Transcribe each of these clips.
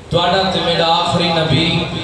توڑا تے میرا آخری نبی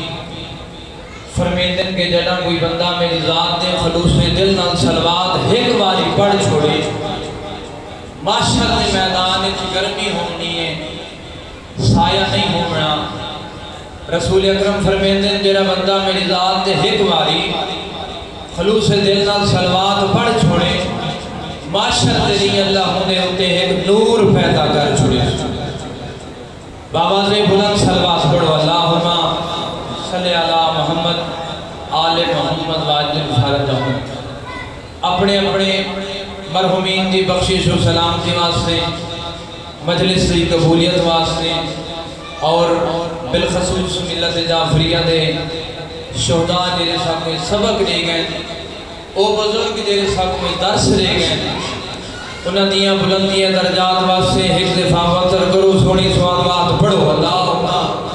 فرمیندن کے جڑا کوئی بندہ میری ذات دے خلوص دل نال صلوات ایک باری پڑھ چھوڑے معاشر دے میدان کی گرمی ہونی ہے سایہ نہیں ہونا رسول اکرم فرمیندن جڑا بندہ میری ذات دے ایک باری خلوص دل نال صلوات پڑھ چھوڑے معاشر دے لیے اللہ ہونے ہوتے ایک نور پیدا کر چھوڑے بابا سے بلند صلوات پڑھو اللہم صلی اللہ محمد آل محمد واجل فارجہم اپنے اپنے مرحومین دی بخشش و سلامتی واسطے مجلس دی قبولیت واسطے اور بالخصوص ملت جعفریہ دے شہداء جیرے سب میں سبق لے گئے او بزرگ جیرے سب میں درس لے گئے انہاں دیاں بلندیاں درجات واسطے ایک دفعہ وطر کرو سونی سوالات پڑھو اللہم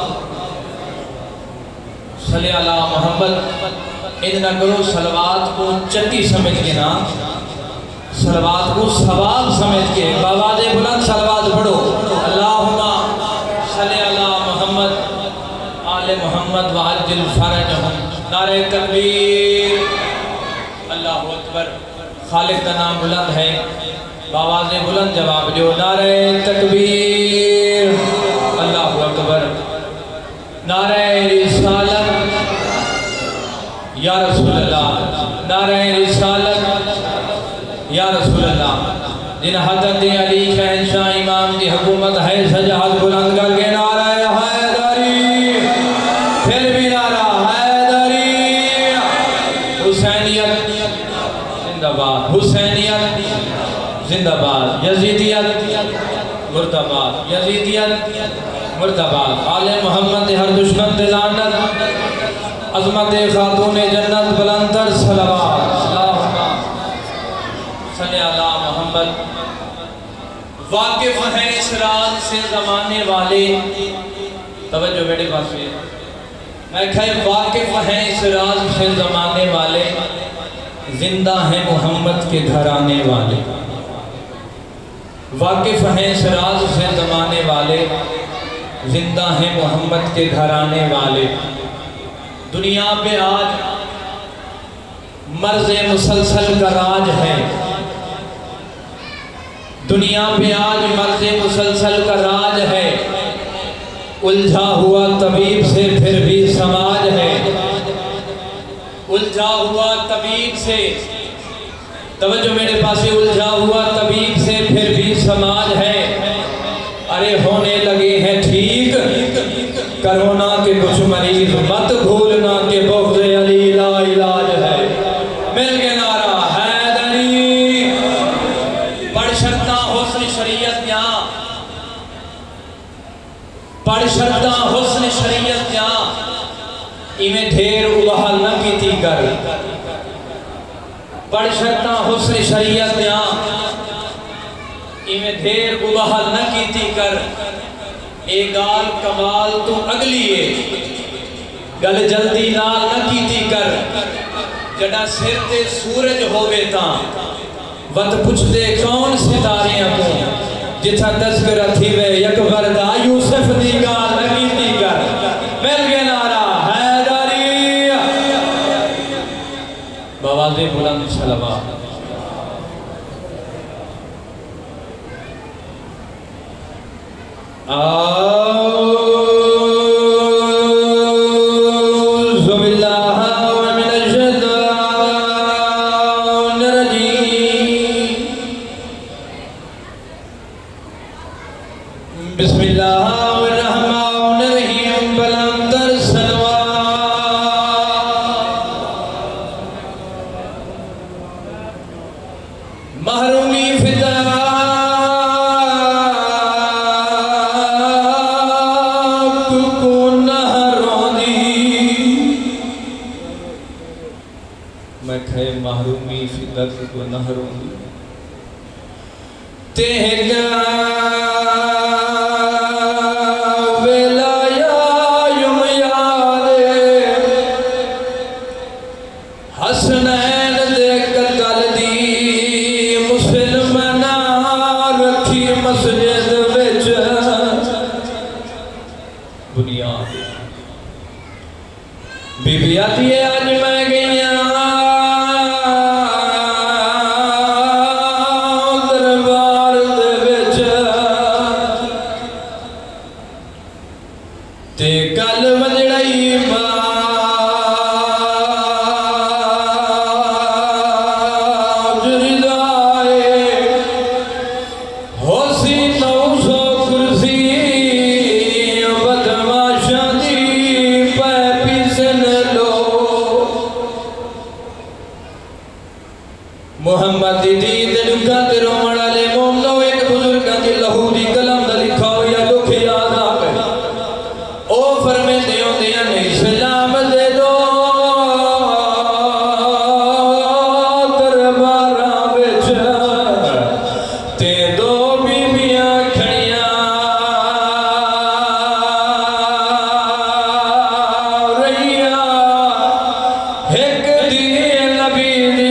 صلی اللہ محمد ادنا کرو صلوات کو چٹی سمجھ کے نا صلوات کو ثواب سمجھ کے باواز بلند صلوات پڑھو اللہم صلی اللہ محمد آل محمد وعجل فرجہم نعرہ تکبیر اللہ اکبر خالق کا نام بلند ہے باواز بلند جواب جو نعرہ تکبیر اللہ اکبر نعرہ رسالت یا رسول اللہ نعرہ رسالت یا رسول اللہ جن حضرت علی شہنشاہ امام دی حکومت ہے سجاد بلند کر کے نعرہ حیدری پھر بھی نعرہ حیدری حسینیت زندہ باد حسینیت زندہ باد یزیدیت مرتباد یزیدیت مرتباد آل محمد ہر دشمن دلانت عظمت خاتون جنت بلندر صلوات اللہم صلی اللہ محمد واقف ہیں اس راز سے زمانے والے توجہ میرے پاس ہے میں کہے واقف ہیں اس راز سے زمانے والے زندہ ہیں محمد کے گھرانے والے واقف ہیں اس راز سے زمانے والے زندہ ہیں محمد کے گھرانے والے دنیا پہ آج مرض مسلسل کا راج ہے دنیا پہ آج مرض مسلسل کا راج ہے الجھا ہوا طبیب سے پھر بھی سماج ہے الجھا ہوا طبیب سے توجہ میرے پاس الجھا ہوا طبیب سے پھر بھی سماج ہے ارے ہونے لگے ہیں ٹھیک کرونا کے کچھ مریض مت بھولنا کہ بغض علی لا علاج ہے مل کے نعرہ حیدری پڑھ شرطہ حسن شریعت یہاں پڑھ شرطہ حسن شریعت یہاں ایمیں ڈھیر ابحال نہ کیتی کر پڑھ شرطہ حسن شریعت یہاں ایمیں ڈھیر ابحال نہ کیتی کر اے گال کمال تو اگلیے گل جلدی نال نہ کیتی کر جڑا سر تے سورج ہوئے تاں وقت پوچھ دے کون ستاریاں کو جتھا تذکرہ تھی وے یک وردہ یوسف دی گال نہ کیتی کر مل گے نعرہ حیدری بواز بلند صلوات بسم اللہ الرحمن الرحیم بلندر صلوات محرومی فدا میں کھے محرومی فدق کو نہروں تیرا حسنین دے قتل دی مسلمانہ رکھی مسجد وچ بنیاد بی بی آتی ہے آج میں گئی دربار دے وچ تے کل وجڑائی محمد دی دین دے لکھا تے رومن والے مومنو ایک بزرگاں دی لہو دی قلم دا لکھا ہویا دکھ یاد آ گئے او فرمیندے ہوندیاں نے اسلام دے دو درباراں وچ تے دو بیبیاں کھڑیاں رہیاں ایک دی نبی دی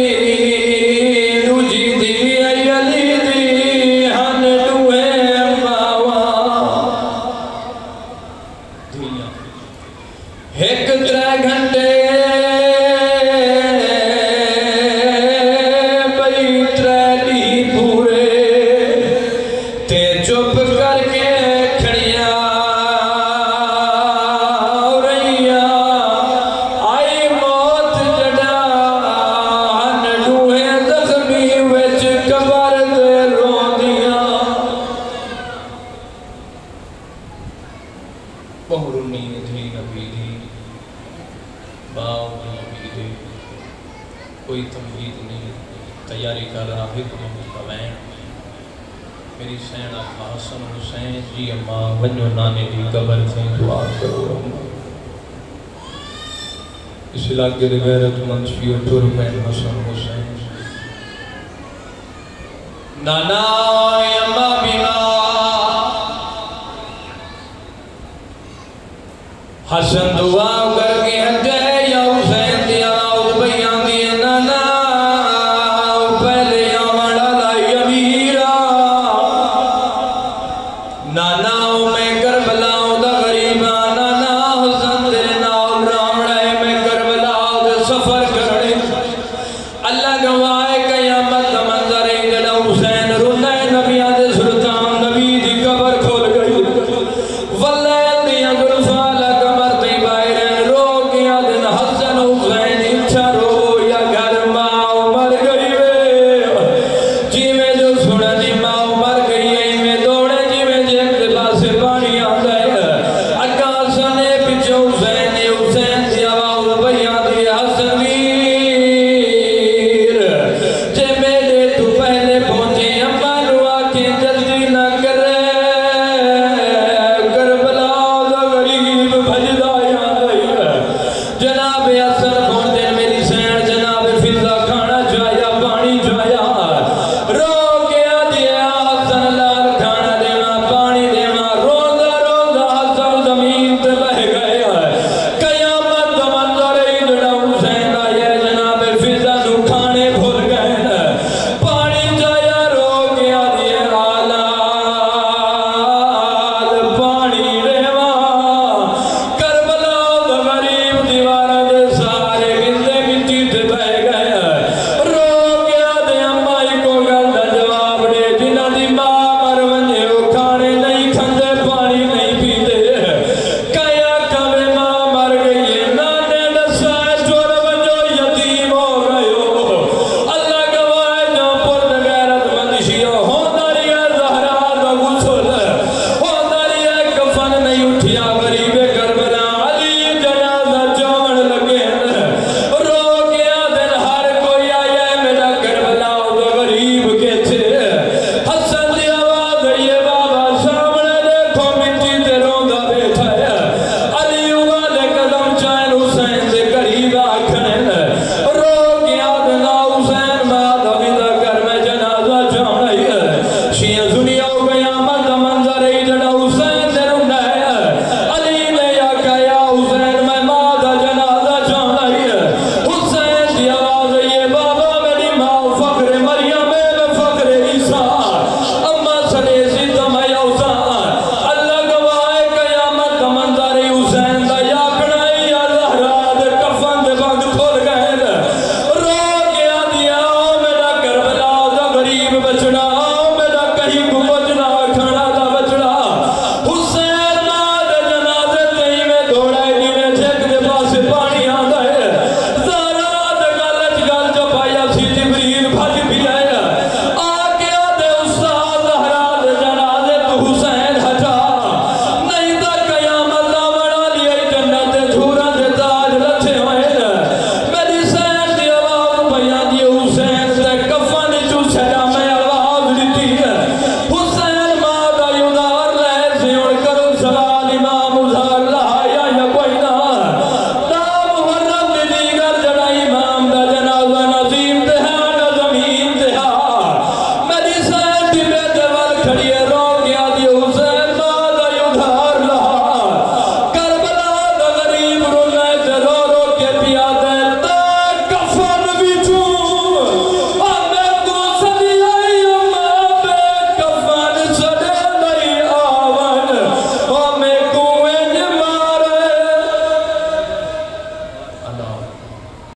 ایک 3 گھنٹے بئی 3 لی پورے تے چپ کر کے کھڑیاں رہیاں آئی موت جڑا نڈوئے زخمی وچ قبر دے روندیاں بہرنی تھی نبی دی باؤ نبی دی کوئی تمہید نہیں تیاری کر رہا حکم مستوین میری سینہ حسن حسین جی اماں ونجو نانے دی قبر سے دعا کرو اماں اس علاقے دے غیرت منشی و ٹرمین حسن حسین نانا اماں بیمار حسن دعا کر کے ہٹے یا حسین دیا بیان دیا نانا پہلے آمڑا لائی امیرہ نانا میں کربلاؤں دا غریبہ نانا حسن دل ناؤ رامڑے میں کربلاؤں دا سفر کرنے اللہ گواہ قیامت دا منظر ہے جڑا حسین روندہ نبیان دے سلطان نبی دی قبر کھول گئی واللہ